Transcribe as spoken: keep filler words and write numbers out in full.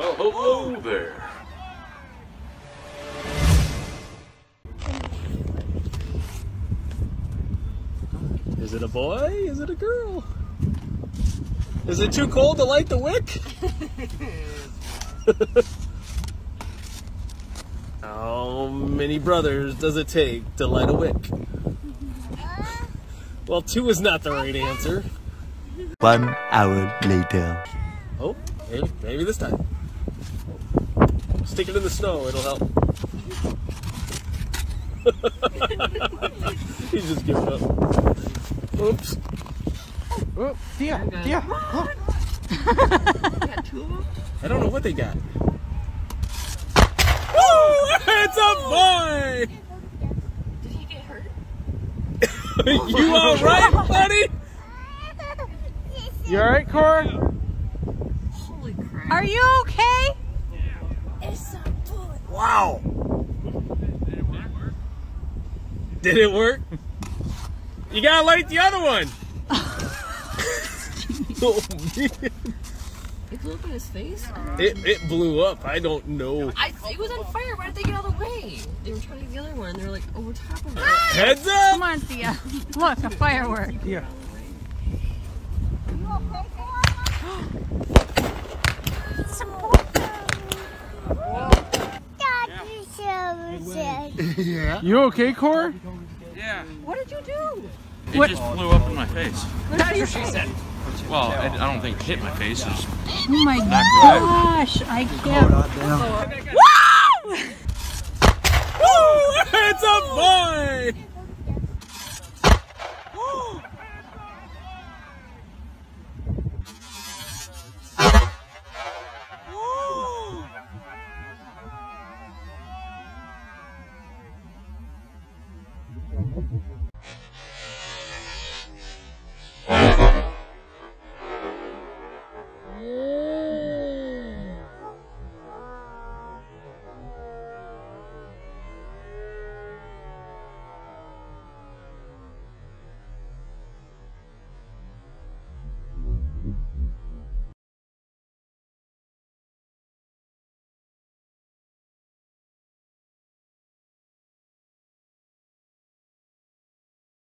Well, hello there. Is it a boy? Is it a girl? Is it too cold to light the wick? How many brothers does it take to light a wick? Well, two is not the right answer. One hour later. Oh, maybe, maybe this time. Stick it in the snow, it'll help. He's just giving up. Oops. Oh, Tia, Tia. Oh. Got two of them? I don't know what they got. Oh, it's a boy! Did he get hurt? You alright, buddy? You alright, Cora? Holy crap. Are you okay? It's a boy. Wow. Did it work? You gotta light the other one. Oh, man. It blew up in his face? It, it blew up. I don't know. I, it was on fire. Why did they get out of the way? They were trying to get the other one. And they were like over top of it. Heads up! Come on, Thea. Look, a firework. Yeah. Yeah. You okay, Cor? Yeah. What did you do? It What? just blew up in my face. What did your face? Said? Well, I, I don't think it hit my face. It just Oh my gosh, I can't. Woo! Woo! It's a boy!